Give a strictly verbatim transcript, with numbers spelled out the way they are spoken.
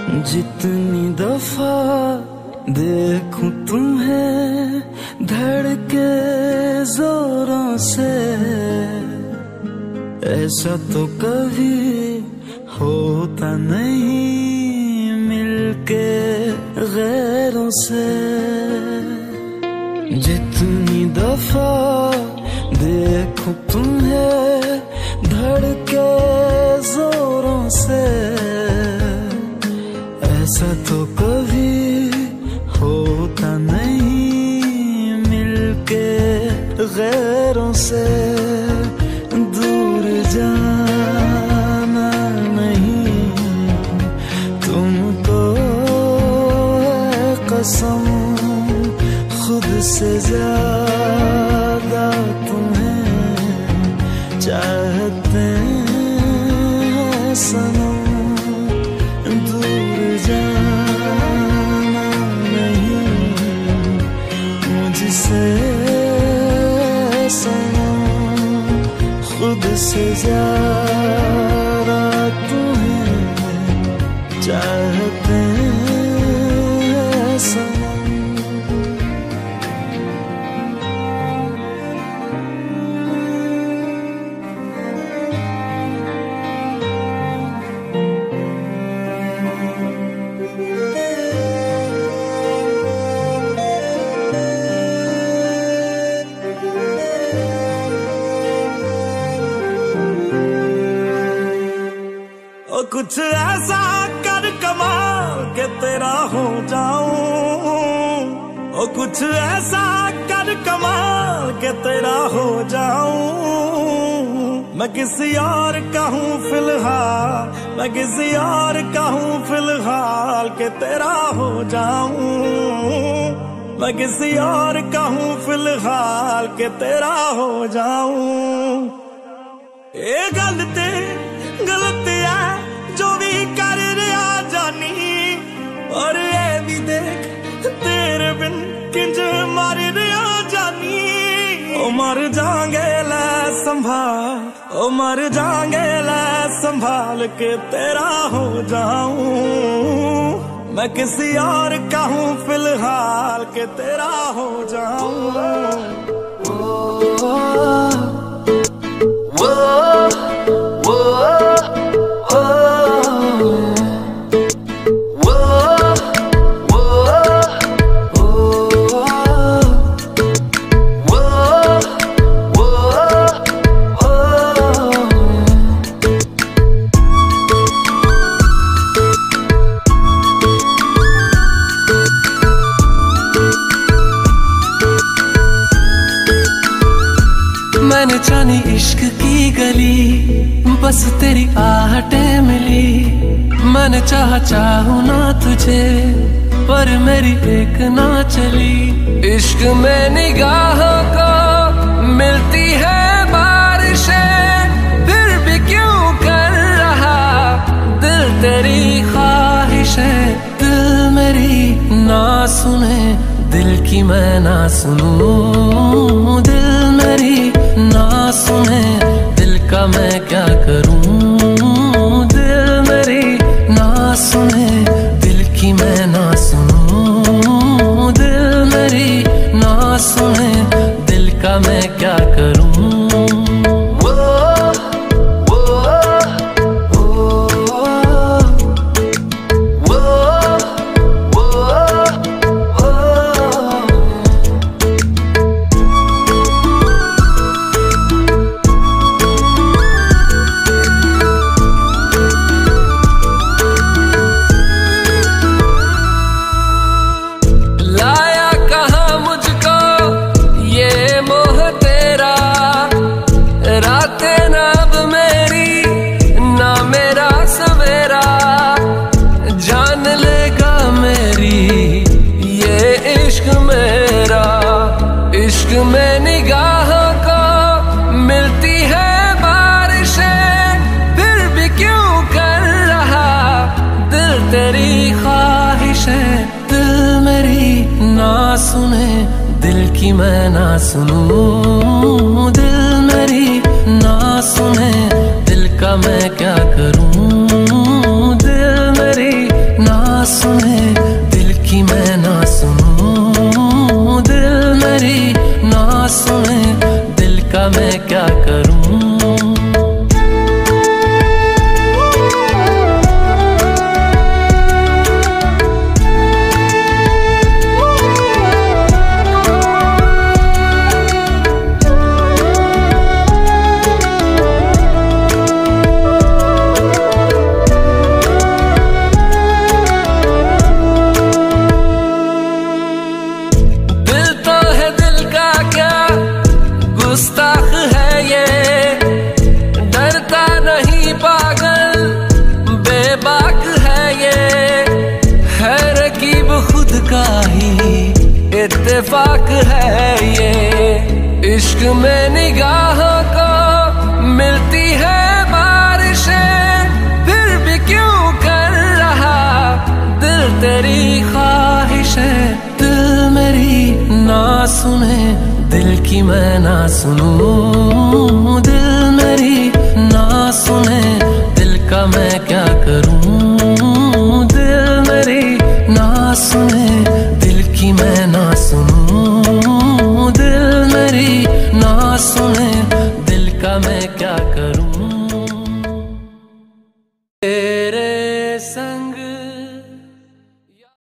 जितनी दफा देखूं तुम्हें धड़के जोरों से, ऐसा तो कभी होता नहीं मिलके गैरों से। जितनी दफा देखूं तुम्हें धड़के जोरों से, ऐसा तो कभी होता नहीं मिलके गैरों से। दूर जाना नहीं तुमको है कसम, खुद से ज्यादा तुम्हें चाहते हैं सनम। दूर जाना नहीं मुझसे सनम, खुद से ज्यादा तुम्हें चाहते हैं सनम। ओ कुछ ऐसा कर कमाल के तेरा हो जाऊं, ओ कुछ ऐसा कर कमाल के तेरा हो जाऊं। मैं किसी और का हूँ फिलहाल, मैं किसी और का हूँ फिलहाल के तेरा हो जाऊं। मैं किसी और का हूँ फिलहाल के तेरा हो जाऊं। ये गलती गलती है जो भी कर रहा जानी, और ये भी देख तेरे बिन किंज मर रहा जानी। ओ मर जाएंगे लै संभाल, ओ मर जाएंगे लै संभाल के तेरा हो जाऊं। मैं किसी और का हूँ फिलहाल के तेरा हो जाऊं। मैंने जानी इश्क की गली, बस तेरी आहटें मिली। मैंने चाहा चाहूं ना तुझे, पर मेरी एक ना चली। इश्क में निगाहों को मिलती है बारिशें, फिर भी क्यों कर रहा दिल तेरी ख्वाहिशें। दिल मेरी ना सुने, दिल की मैं ना सुनूं। दिल मेरी ना सुने, दिल का मैं क्या करूं। दिल मेरी ना सुने, दिल की मैं ना सुनूं। दिल मेरी ना सुने, दिल का मैं क्या करूं। इश्क में निगाहों को मिलती है बारिशें, फिर भी क्यों कर रहा दिल तेरी ख्वाहिशें। दिल मेरी ना सुने, दिल की मैं ना सुनूं। दिल मेरी ना सुने, दिल का मैं क्या करूं। दिल मेरी ना का ही इत्तेफाक है ये। इश्क में निगाहों को मिलती है बारिशें, फिर भी क्यों कर रहा दिल तेरी ख्वाहिशें। दिल मेरी ना सुने, दिल की मैं ना सुनूं, दिल